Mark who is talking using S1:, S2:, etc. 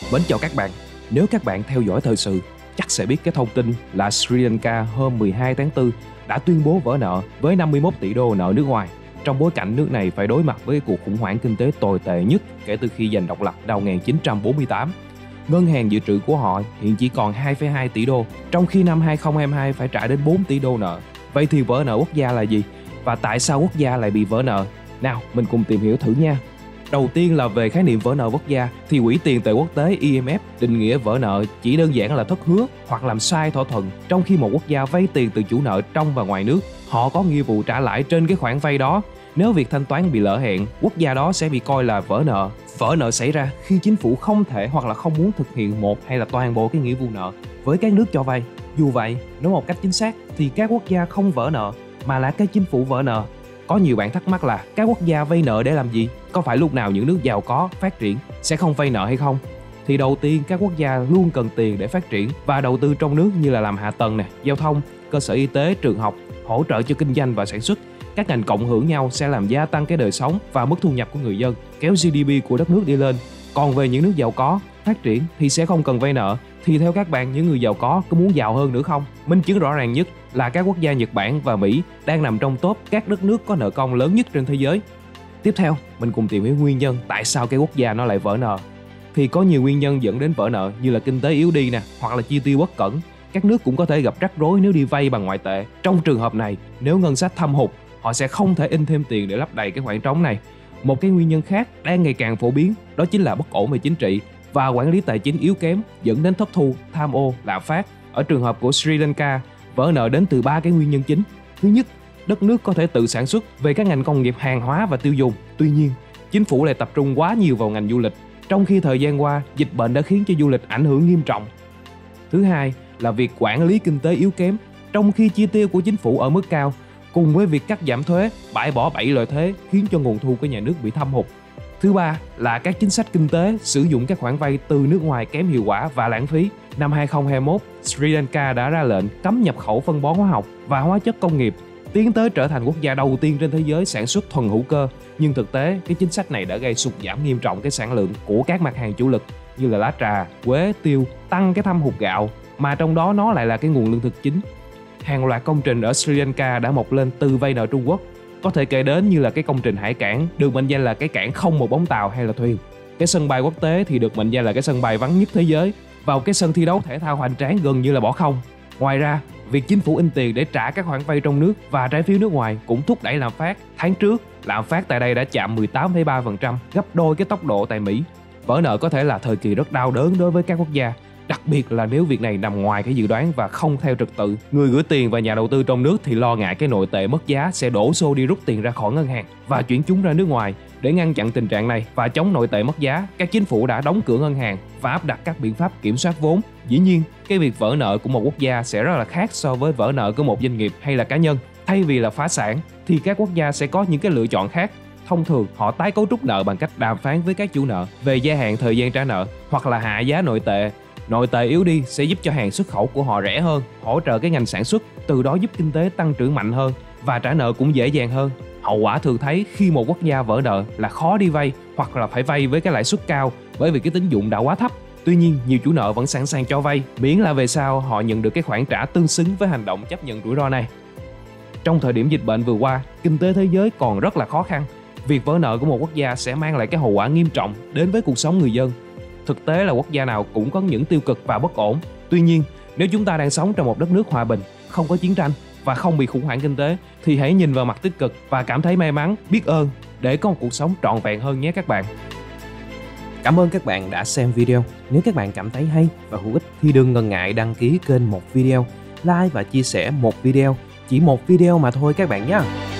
S1: Mến chào các bạn. Nếu các bạn theo dõi thời sự, chắc sẽ biết cái thông tin là Sri Lanka hôm 12 tháng 4 đã tuyên bố vỡ nợ với 51 tỷ đô nợ nước ngoài, trong bối cảnh nước này phải đối mặt với cuộc khủng hoảng kinh tế tồi tệ nhất kể từ khi giành độc lập năm 1948. Ngân hàng dự trữ của họ hiện chỉ còn 2,2 tỷ đô, trong khi năm 2022 phải trả đến 4 tỷ đô nợ. Vậy thì vỡ nợ quốc gia là gì? Và tại sao quốc gia lại bị vỡ nợ? Nào, mình cùng tìm hiểu thử nha. Đầu tiên là về khái niệm vỡ nợ quốc gia, thì Quỹ tiền tệ quốc tế IMF định nghĩa vỡ nợ chỉ đơn giản là thất hứa hoặc làm sai thỏa thuận trong khi một quốc gia vay tiền từ chủ nợ trong và ngoài nước. Họ có nghĩa vụ trả lãi trên cái khoản vay đó. Nếu việc thanh toán bị lỡ hẹn, quốc gia đó sẽ bị coi là vỡ nợ. Vỡ nợ xảy ra khi chính phủ không thể hoặc là không muốn thực hiện một hay là toàn bộ cái nghĩa vụ nợ với các nước cho vay. Dù vậy, nói một cách chính xác thì các quốc gia không vỡ nợ mà là các chính phủ vỡ nợ. Có nhiều bạn thắc mắc là các quốc gia vay nợ để làm gì? Có phải lúc nào những nước giàu có, phát triển sẽ không vay nợ hay không? Thì đầu tiên các quốc gia luôn cần tiền để phát triển và đầu tư trong nước như là làm hạ tầng, giao thông, cơ sở y tế, trường học, hỗ trợ cho kinh doanh và sản xuất. Các ngành cộng hưởng nhau sẽ làm gia tăng cái đời sống và mức thu nhập của người dân, kéo GDP của đất nước đi lên. Còn về những nước giàu có, phát triển thì sẽ không cần vay nợ. Thì theo các bạn, những người giàu có muốn giàu hơn nữa không? Minh chứng rõ ràng nhất là các quốc gia Nhật Bản và Mỹ đang nằm trong top các đất nước có nợ công lớn nhất trên thế giới. Tiếp theo, mình cùng tìm hiểu nguyên nhân tại sao cái quốc gia nó lại vỡ nợ. Thì có nhiều nguyên nhân dẫn đến vỡ nợ như là kinh tế yếu đi hoặc là chi tiêu bất cẩn. Các nước cũng có thể gặp rắc rối nếu đi vay bằng ngoại tệ. Trong trường hợp này, nếu ngân sách thâm hụt, họ sẽ không thể in thêm tiền để lấp đầy cái khoảng trống này. Một cái nguyên nhân khác đang ngày càng phổ biến đó chính là bất ổn về chính trị và quản lý tài chính yếu kém dẫn đến thất thu, tham ô, lạm phát. Ở trường hợp của Sri Lanka, vỡ nợ đến từ 3 cái nguyên nhân chính. Thứ nhất, đất nước có thể tự sản xuất về các ngành công nghiệp hàng hóa và tiêu dùng. Tuy nhiên, chính phủ lại tập trung quá nhiều vào ngành du lịch, trong khi thời gian qua, dịch bệnh đã khiến cho du lịch ảnh hưởng nghiêm trọng. Thứ hai là việc quản lý kinh tế yếu kém, trong khi chi tiêu của chính phủ ở mức cao, cùng với việc cắt giảm thuế, bãi bỏ 7 loại thuế khiến cho nguồn thu của nhà nước bị thâm hụt. Thứ ba là các chính sách kinh tế sử dụng các khoản vay từ nước ngoài kém hiệu quả và lãng phí. Năm 2021, Sri Lanka đã ra lệnh cấm nhập khẩu phân bón hóa học và hóa chất công nghiệp, tiến tới trở thành quốc gia đầu tiên trên thế giới sản xuất thuần hữu cơ. Nhưng thực tế, cái chính sách này đã gây sụt giảm nghiêm trọng cái sản lượng của các mặt hàng chủ lực như là lá trà, quế, tiêu, tăng cái thâm hụt gạo, mà trong đó nó lại là cái nguồn lương thực chính. Hàng loạt công trình ở Sri Lanka đã mọc lên từ vay nợ Trung Quốc. Có thể kể đến như là cái công trình hải cảng được mệnh danh là cái cảng không một bóng tàu hay là thuyền. Cái sân bay quốc tế thì được mệnh danh là cái sân bay vắng nhất thế giới. Vào cái sân thi đấu thể thao hoành tráng gần như là bỏ không. Ngoài ra, việc chính phủ in tiền để trả các khoản vay trong nước và trái phiếu nước ngoài cũng thúc đẩy lạm phát. Tháng trước, lạm phát tại đây đã chạm 18,3%, gấp đôi cái tốc độ tại Mỹ. Vỡ nợ có thể là thời kỳ rất đau đớn đối với các quốc gia, đặc biệt là nếu việc này nằm ngoài cái dự đoán và không theo trật tự. Người gửi tiền và nhà đầu tư trong nước thì lo ngại cái nội tệ mất giá sẽ đổ xô đi rút tiền ra khỏi ngân hàng và chuyển chúng ra nước ngoài. Để ngăn chặn tình trạng này và chống nội tệ mất giá, các chính phủ đã đóng cửa ngân hàng và áp đặt các biện pháp kiểm soát vốn. Dĩ nhiên, cái việc vỡ nợ của một quốc gia sẽ rất là khác so với vỡ nợ của một doanh nghiệp hay là cá nhân. Thay vì là phá sản thì các quốc gia sẽ có những cái lựa chọn khác. Thông thường, họ tái cấu trúc nợ bằng cách đàm phán với các chủ nợ về gia hạn thời gian trả nợ hoặc là hạ giá nội tệ. Nội tệ yếu đi sẽ giúp cho hàng xuất khẩu của họ rẻ hơn, hỗ trợ cái ngành sản xuất, từ đó giúp kinh tế tăng trưởng mạnh hơn và trả nợ cũng dễ dàng hơn. Hậu quả thường thấy khi một quốc gia vỡ nợ là khó đi vay hoặc là phải vay với cái lãi suất cao bởi vì cái tín dụng đã quá thấp. Tuy nhiên, nhiều chủ nợ vẫn sẵn sàng cho vay, miễn là về sau họ nhận được cái khoản trả tương xứng với hành động chấp nhận rủi ro này. Trong thời điểm dịch bệnh vừa qua, kinh tế thế giới còn rất là khó khăn. Việc vỡ nợ của một quốc gia sẽ mang lại cái hậu quả nghiêm trọng đến với cuộc sống người dân. Thực tế là quốc gia nào cũng có những tiêu cực và bất ổn. Tuy nhiên, nếu chúng ta đang sống trong một đất nước hòa bình, không có chiến tranh và không bị khủng hoảng kinh tế, thì hãy nhìn vào mặt tích cực và cảm thấy may mắn, biết ơn để có một cuộc sống trọn vẹn hơn nhé các bạn. Cảm ơn các bạn đã xem video. Nếu các bạn cảm thấy hay và hữu ích thì đừng ngần ngại đăng ký kênh Một Video, like và chia sẻ một video. Chỉ một video mà thôi các bạn nhé.